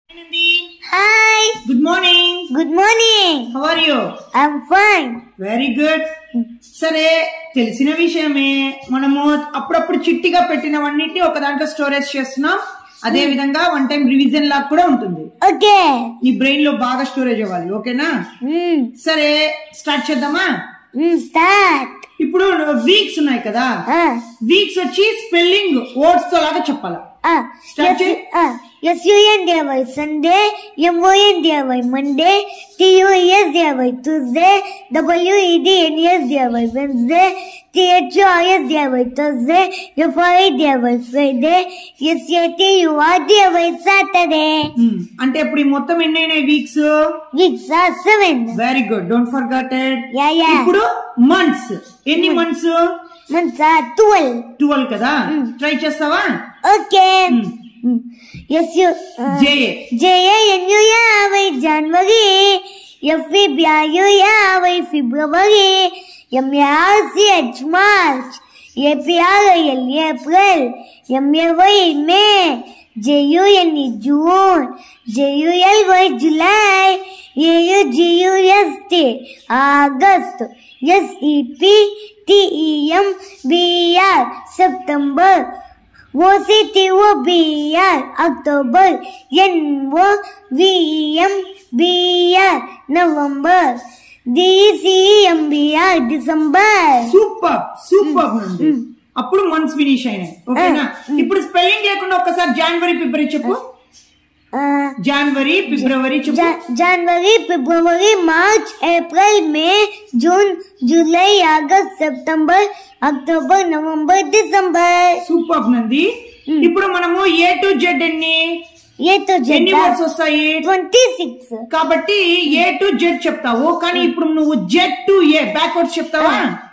Hi. Good morning. Good morning. How are you? I'm fine. Very good. సరే తెలిసిన విషయమే మనము అప్పుడప్పుడు చిట్టిగా పెట్టినవన్నిటిని ఒక దాంట్లో స్టోరేజ్ చేస్తున్నాం. అదే విధంగా వన్ టైం రివిజన్ లాగా కూడా ఉంటుంది. ఓకే. నీ బ్రెయిన్ లో బాగా స్టోరేజ్ అవ్వాలి. ఓకేనా? సరే స్టార్ట్ చేద్దామా? స్టార్ట్. ఇప్పుడు వీక్స్ ఉన్నాయి కదా, వీక్స్ వచ్చి స్పెల్లింగ్ వర్డ్స్ తో లాగా చెప్పాలా? స్టార్ట్ చేయి. SUNDY Sunday, MONDY Monday, TUSDY Tuesday, WEDNSDY Wednesday, THOSDY Thursday, FIDY Friday, SATURDY Saturday. అంటే ఇప్పుడు ఈ మొత్తం ఎన్ని అయినాయి weeks? Weeks are 7. Very good, don't forget it. ఇప్పుడు మంత్స్ ఎన్ని మంత్స్? Months are 12. 12 కదా. ట్రై చేస్తావా? Okay. JANUY January, FEBRUY February, MARCH March, APRIL April, MAY May, JUNE June, JULY July, AUGUST August, SEPTEMBR September, OCTOBR October, NOVEMBR November, DCEMBR December. Super super. అప్పుడు months finish అయినాయి. ఓకేనా? ఇప్పుడు spelling లేకుండా ఒక్కసారి జనవరి February చెప్పు. January February చెప్పు. January February March April May June July August September October November December. Super Nandi. ఇప్పుడు మనము A to Z ఎన్ని వర్డ్స్ వస్తాయి? 26. కాబట్టి A to Z చెప్తావు, కానీ ఇప్పుడు నువ్వు Z to A బ్యాక్వర్డ్స్ చెప్తావా?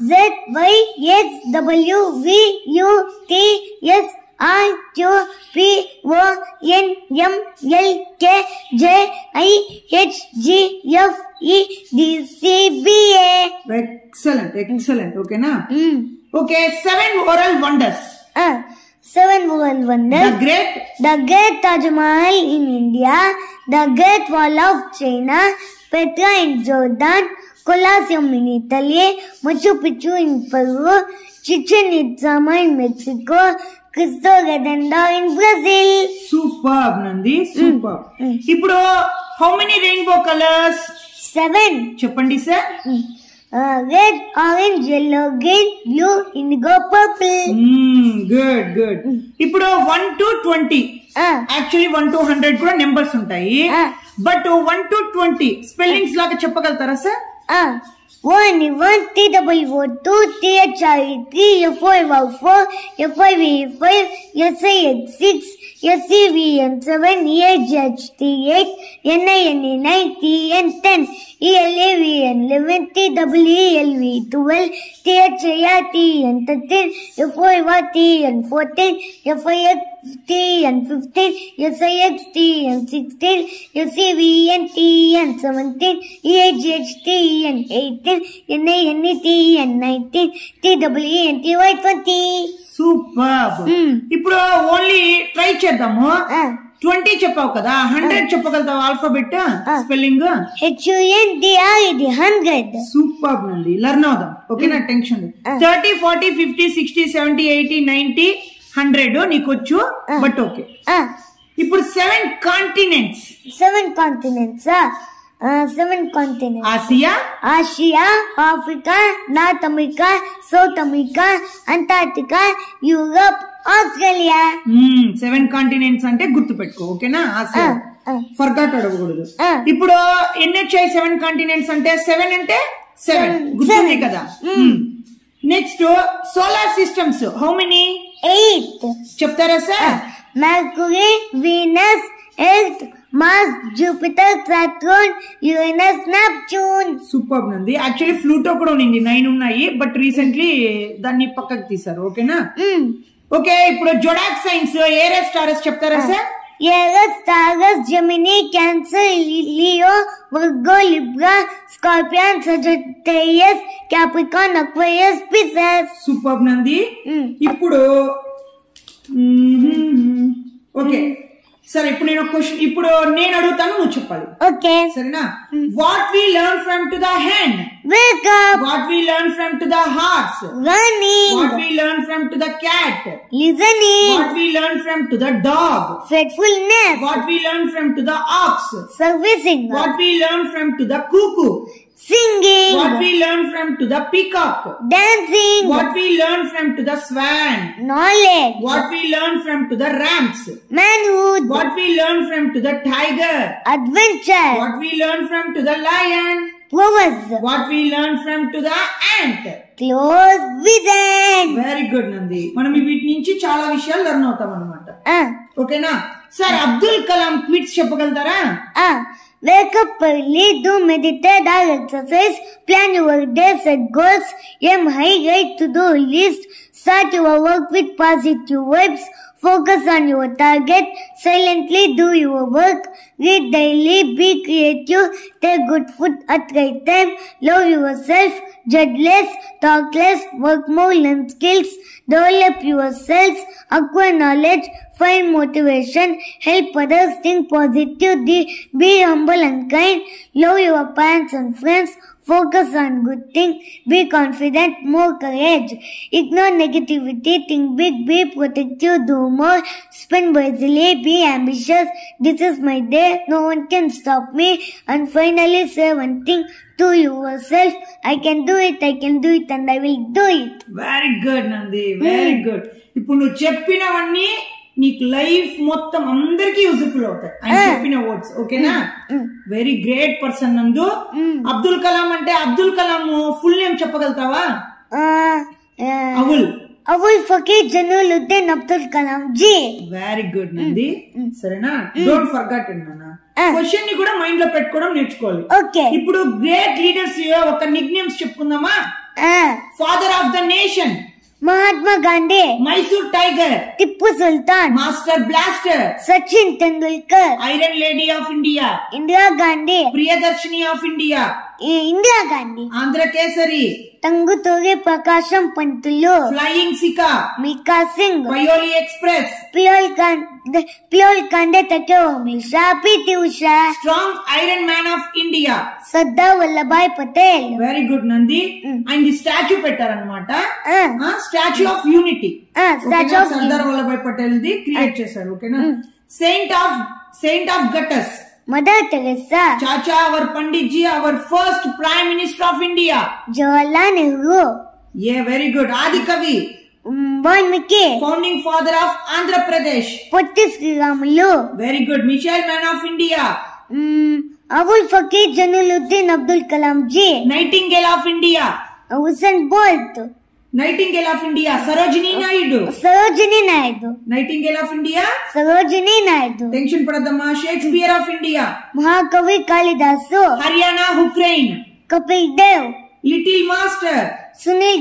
ZYHWVUTSIQPONMLKJIHGFEDCBA. Excellent excellent. ఓకేనా? Okay. 7 oral wonders. 7 oral wonders. The Great Taj Mahal in India, the Great Wall of China, Petra in Jordan, Colosseum in Italy, Machu Picchu in Peru, Chichen Itza in Mexico, Cristo Redentor in Brazil. Super Nandi, super. ఇప్పుడు how many rainbow colors? 7. చెప్పండి sir. Red, orange, yellow, green, blue, indigo, purple. Good good. ఇప్పుడు 1 to 20, actually 1 to 100 కూడా numbers ఉంటాయి. But 1 to 20 spellings లాగా చెప్పగలుగుతారా sir? 1 TWO2 THRE3 FOR4 FIV5 SIH6 SCVN7 EHT8 NINE9 TN10 ELAVN11 TWELV12 THIRTN13 FORTN14 FIXTN15 SIXTN16 SCVNTN17 EHTN18 NINETN19 TWENTY20. Super. ఇప్పుడు only try చేద్దాము. 20 చెప్పావు కదా, 100 చెప్పగలుగుతావు alphabet spelling? HUNDRE 100. Super Nandi. Learn అవుదాం. ఓకేనా? Tension. 30 40 50 60 70 80 90 100 నీకొచ్చు. But okay. ఇప్పుడు 7 continents. 7 continents. 7 continents. Asia, Africa, North America, South America, Antarctica, Europe, Australia. 7 continents అంటే గుర్తు పెట్టుకో. ఓకేనా? ఆసియా ఫర్గాట్ అడగకూడదు. ఇప్పుడు ఎన్ని వచ్చాయి 7 కాంటినెంట్స్ అంటే? 7 అంటే 7 గుర్తుంది కదా. Next solar systems how many? 8. చెప్తారా sir? Mercury, Venus, Earth, Mars, Jupiter, Saturn, Uranus, Neptune. Super Nandi. Actually Pluto కూడా ఉంది, 9 ఉన్నాయి. బట్ రీసెంట్లీ దాన్ని పక్కకు తీసారు. ఓకేనా? ఓకే. ఇప్పుడు జోడాక్ సైన్స్ ఏరస్ టారస్ చెప్తారా sir? Aries, Taurus, Gemini, Cancer, Leo, Virgo, Libra, scorpion, Sagittarius, Capricorn, Aquarius, Pisces. Super Nandi. ఇప్పుడు ఓకే సరే ఇప్పుడు నేను ఒక క్వశ్చన్ ఇప్పుడు నేను అడుగుతాను నువ్వు చెప్పాలి ఓకే సరేనా what we learn from to the hand wake up what we learn from to the hearts running what we learn from to the cat listening what we learn from to the dog faithfulness what we learn from to the ox servicing what we learn from to the cuckoo singing what we learn from to the peacock dancing what we learn from to the swan knowledge what we learn from to the rams manhood what we learn from to the tiger adventure what we learn from to the lion prowess what we learn from to the ant close vision very good Nandi మనం వీటి నుంచి చాలా విషయాలు learn అవుతాం అన్నమాట ఓకేనా sir Abdul Kalam quotes చెప్పగలుగుతారా wake up early, do meditate or exercise, plan your day, set goals, aim high, write to-do list, start your work with positive vibes, focus on your target, silently do your work, read daily, be creative, take good food at right time, love yourself, judge less, talk less, work more, learn skills, develop yourselves, acquire knowledge, find motivation, help others, think positive, be humble and kind, love your parents and friends, focus on good things, be confident, more courage, ignore negativity, think big, be protective, do more, spend wisely, be ambitious, this is my day, no one can stop me, and finally say one thing to yourself, I can do it and I will do it. Very good Nandi very good. ఇప్పుడు నువ్వు చెప్పినవన్నీ నీకు life మొత్తం అందరికి useful అవుతాయి ఆయన చెప్పిన words ఓకేనా వెరీ గ్రేట్ పర్సన్ నందు అబ్దుల్ కలాం అంటే అబ్దుల్ కలాం ఫుల్ నేమ్ చెప్పగలుగుతావా Abul Fakir Jalaluddin Abdul Kalam Ji. Very good Nandi సరేనా డోంట్ ఫర్గెట్ నాన్న క్వశ్చన్ ని కూడా మైండ్ లో పెట్టుకోవడం నేర్చుకోవాలి ఓకే ఇప్పుడు గ్రేట్ లీడర్స్ ఒక నిక్ నేమ్స్ చెప్పుకుందామా father of the nation Mahatma Gandhi, Mysore Tiger, Tipu Sultan, Master Blaster, Sachin Tendulkar, Iron Lady of India, Indira Gandhi, Priyadarshini of India, Indira Gandhi, Andhra Kesari, Tanguturi Prakasham Pantulu, Flying Sika, Mika Singh, Payoli Express, Piyol Kande Takeo P.T. Usha, Strong Iron Man of India, Sardar Vallabhbhai Patel. Very good Nandi. And the statue పెట్టారన్నమాట statue of unity Sardar Vallabhbhai Patel the create చేశారు ఓకేనా saint of gutters Mother Teresa Chacha our Pandit ji our first prime minister of India Jawaharlal Nehru very good Adi Kavi Valmiki founding father of Andhra Pradesh Potti Sriramulu very good missile man of India Abul Fakir Jalaluddin Abdul Kalam Ji, Nightingale of India, Usain Bolt, Nightingale of India, Sarojini Naidu, Nightingale of India, Sarojini Naidu, Tension Pradama, Shakespeare of India, Mahakavi Kalidasu, Haryana Ukraine, Kapil Dev, Little Master, Sunil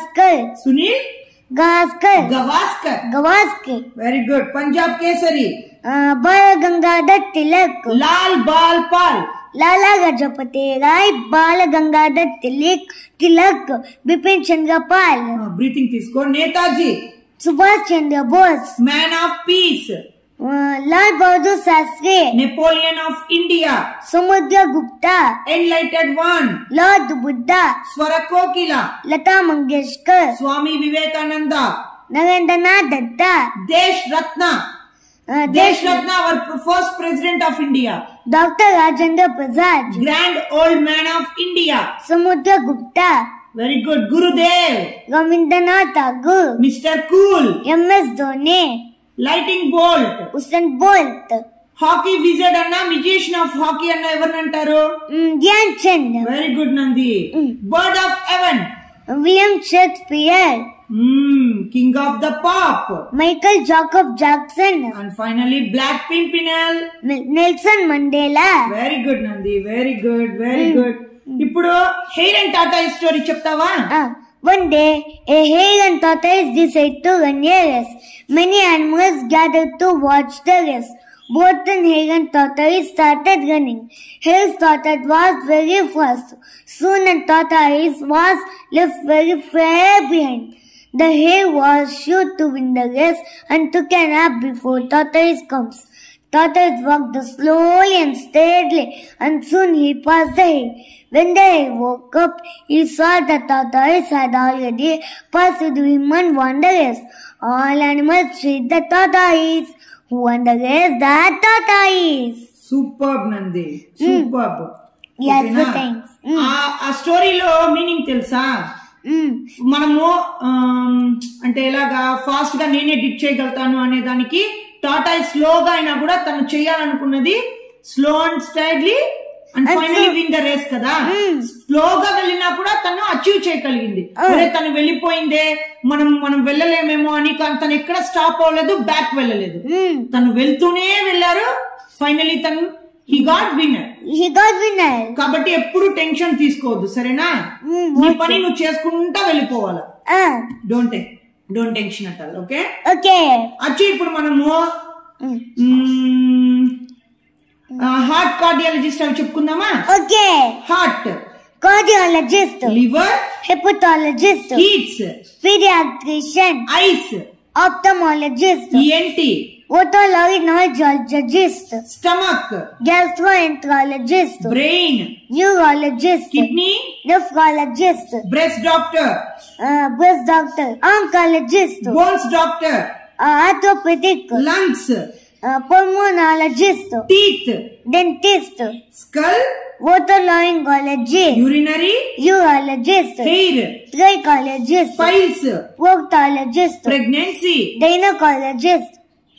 Gavaskar, very good, Punjab Kesari, Bal Gangadhar Tilak, Lal Bal Pal, Lala Rajapati Rai, Bal Gangadhar Tilak, Bipin Chandra Pal, breathing తీసుకో Netaji, Subhash Chandra Bose, Man of Peace, Lal Bahadur Shastri, Napoleon of India, Samudra Gupta, Enlightened One, Lord Buddha, Swara Kokila, Lata Mangeshkar, Swami Vivekananda, Narendranath Datta, Desh Ratna, our first president of India, Dr. Rajendra Prasad, Grand Old Man of India, Samudra Gupta, very good, Gurudev, Ravindranath Tagore, Mr. Cool, MS Dhoni, Lightning Bolt, Usain Bolt, Hockey Wizard Anna, Magician of Hockey Anna Evarnantaru, Dhyan Chand, very good Nandi, Bird of Heaven, William Shakespeare, King of the Pop, Michael Jacob Jackson, and finally Black Pimpernel, Nelson Mandela. Very good Nandi, very good. ఇప్పుడు hare and tortoise story చెప్తావా? One day, a hare and tortoise decided to run a race. Many animals gathered to watch the race. Both the hare and tortoise started running. Hare's tortoise was very fast. Soon the tortoise was left very far behind. The hare was sure to win the race and took a nap before tortoise comes. Tortoise walked slowly and steadily, and soon he passed the hill. When the hare woke up, he saw that tortoise had already passed him and won the race. All animals treat the tortoise. Who won the race? That tortoise. Superb, Nandi. Superb. Yes, thanks. ఆ స్టోరీలో meaning తెలుసా? మనము అంటే ఎలాగా fast గా నేనే డిట్ చేయగలుగుతాను అనే దానికి టాటాయ్ స్లోగా అయినా కూడా తను చేయాలనుకున్నది slow and steadily and finally win the race కదా. స్లోగా వెళ్ళినా కూడా తను అచీవ్ చేయగలిగింది. అరే తను వెళ్ళిపోయిందే, మనం వెళ్ళలేమేమో అని, తను ఎక్కడ స్టాప్ అవ్వలేదు, బ్యాక్ వెళ్ళలేదు, తను వెళ్తూనే వెళ్ళారు. ఫైనలీ తను he got winner. కాబట్టి ఎప్పుడు టెన్షన్ తీసుకోవద్దు, సరేనా? నీ పని నువ్వు చేసుకుంటా వెళ్ళిపోవాలా. Don't tension at all. Okay అచ్చి ఇప్పుడు మనము హార్ట్ కార్డియాలజిస్ట్ అని చెప్పుకుందామా? Heart cardiologist, liver hepatologist, kids paediatrician, eyes ophthalmologist, ENT otolaryngologist, stomach gastroenterologist, brain neurologist, kidney nephrologist, breast doctor oncologist, bones doctor orthopedic, lungs pulmonologist, teeth dentist, skull otolaryngology, urinary urologist, hair trichologist, piles proctologist, pregnancy gynecologist,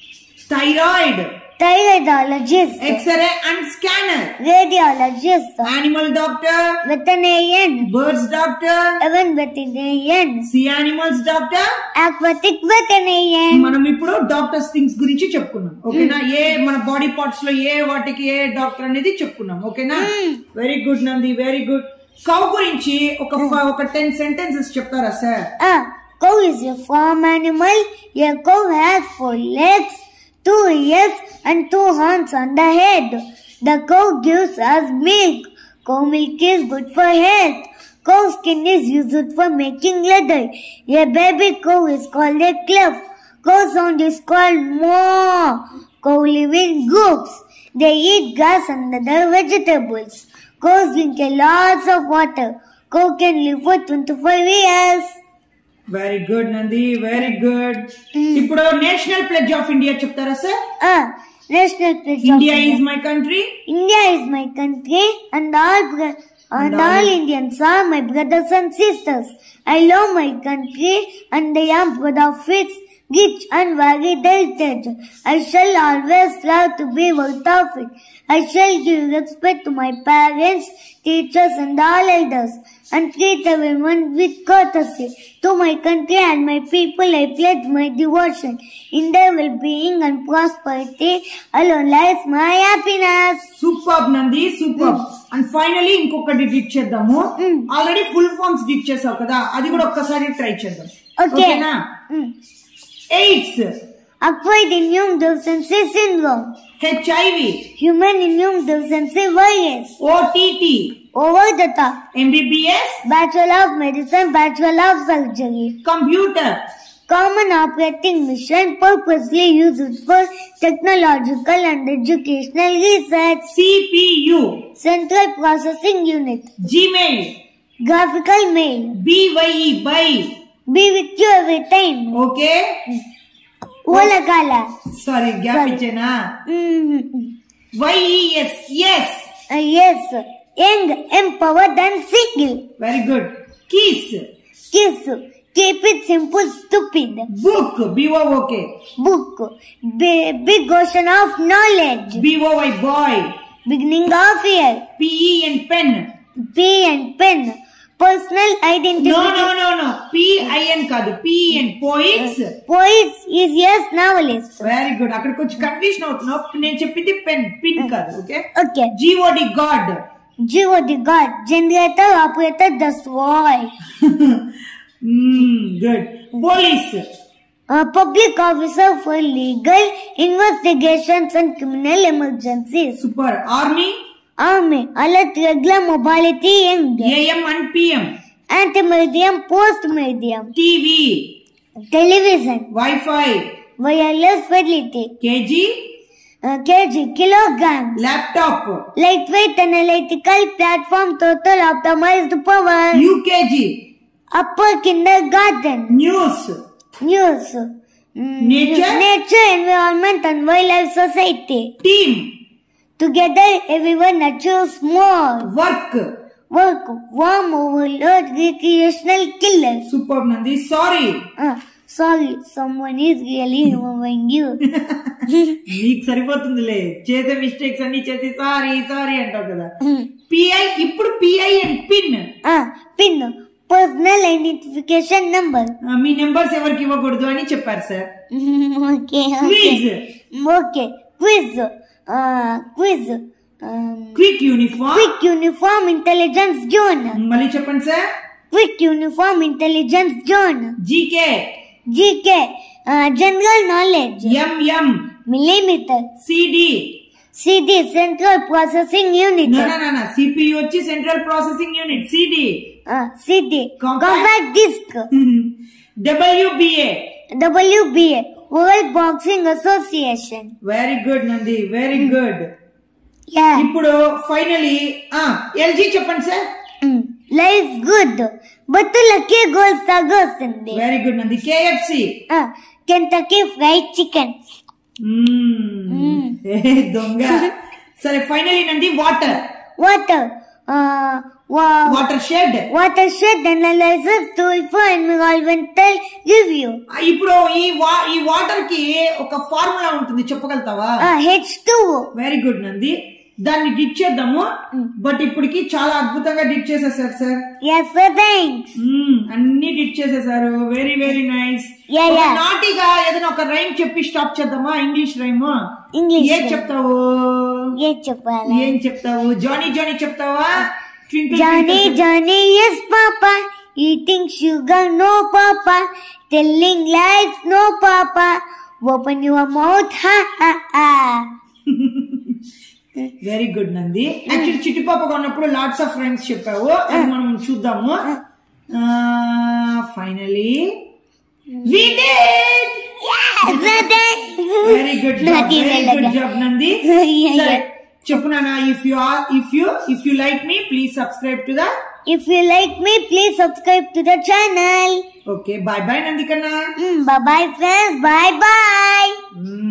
thyroidologist, X-ray and scanner, radiologist, animal doctor, veterinarian, birds doctor, even veterinarian, sea animals doctor, aquatic veterinarian. మనం ఇప్పుడు doctors things గురించి చెప్పుకున్నాం, ఓకేనా? ఏ మన body parts లో ఏ వాటికి ఏ doctor అనేది చెప్పుకున్నాం, ఓకేనా? Very good Nandi, very good. Cow గురించి ఒక 10 sentences చెప్తారా సార్? Cow is a farm animal. A cow has 4 legs, 2 ears and 2 horns on the head. The cow gives us milk. Cow milk is good for health. Cow skin is used for making leather. A baby cow is called a calf. Cow sound is called moo. Cow live in groups. They eat grass and other vegetables. Cows drink a lot of water. Cow can live for 25 years. Very good Nandi, very good. ఇప్పుడు national pledge of India చెప్తారా sir? National pledge India is my country. India is my country and all Indians are my brothers and sisters. I love my country and I am proud of its rich and varied heritage. I shall always strive to be worth of it. I shall give respect to my parents, teachers and all elders, and treat everyone with courtesy. To my country and my people I pledge my devotion. In their well-being and prosperity alone lies my happiness. Superb Nandi, superb. And finally ఇంకొకటి డిట్ చేద్దాము. Already full forms డిట్ చేసావు కదా, అది కూడా ఒక్కసారి try చేద్దాం, ఓకేనా? AIDS, acquired immune deficiency syndrome. HIV, human immune deficiency virus. OTT, over the top. MBBS, Bachelor of Medicine, Bachelor of Surgery. Computer, common operating machine purposely used for technological and educational research. CPU, Central Processing Unit. Gmail, graphical mail. BYE, by be with you every time. Okay. Ola kala. Sorry, gap ichena. YES, yes. Yes. Young, empowered and single. Very good. Kiss. Kiss. Keep it simple, stupid. Book. BOOK. Book. Big ocean of knowledge. BOY, boy. Beginning of year. PE and pen. P and pen. Personal identity. No. PIN కాదు, PN. Poets. Poets is yes novelist. Very good. అక్కడ కొంచెం confusion అవుతున్నావు. నేను చెప్పింది pen, pin కాదు, okay? Okay. GOD, God. GOD, God. Generator, operator, destroy. Good. Police. Public officer for legal investigations and criminal emergencies. Super. Army. Alert, regular mobility and AM and PM. Anti-medium, post-medium. TV. Television. Wi-Fi. Wireless fidelity. KG. kg, kilograms. Laptop. Lightweight analytical platform, total optimized power. UKG. Upper kindergarten. News. Nature, environment and wildlife society. Team. Together everyone achieves more. Work. Warm overload, recreational killer. Superb, Nandi. Sorry, someone is really annoying you. నీకు సరిపోతుందిలే, చేసే mistakes అన్ని చేసి sorry అంటావు కదా. PI, ఇప్పుడు PI and pin. Pin personal identification number. మీ numbers ఎవరికి ఇవ్వకూడదు అని చెప్పారు sir. Quiz quick uniform intelligence zone. మళ్ళీ చెప్పండి sir. Quick uniform intelligence zone. GK general knowledge. MM millimetre. CD central processing unit. CPU వచ్చి central processing unit. CD compact disc. WBA world boxing association. Very good Nandi, very good. ఇప్పుడు finally LG చెప్పండి sir. Life good, బతులకి గోల్స్ తగ్గొస్తుంది. Very good Nandi. KFC. Kentucky fried chicken. దొంగ. సరే finally Nandi watershed analysis tool for environmental review. ఇప్పుడు ఈ water కి ఒక ఫార్ములా ఉంటుంది, చెప్పగలుగుతావా? H2O. Very good Nandi. దాన్ని డిట్ చేద్దాము. బట్ ఇప్పటికి చాలా అద్భుతంగా డిట్ చేసేసారు సార్. అన్ని డిట్ చేసేసారు. Very very nice. నాటిగా ఏదైనా ఒక రైమ్ చెప్పి స్టాప్ చేద్దామా? English rhyme. ఏం చెప్తావు? ఏం చెప్తావు? జానీ చెప్తావా? Johnny, yes papa, eating sugar no papa, telling lies no papa, open your mouth ha ha ha. Very good Nandi. Actually చిట్టి పాపగా ఉన్నప్పుడు లాట్స్ ఆఫ్ రైమ్స్ చెప్పావు, అది మనం చూద్దాము. Finally we did. Very good job Nandi. చెప్పు నాన్న. if you like me please subscribe to the channel. Okay, bye bye Nandi కన్నా. Bye bye friends, bye bye.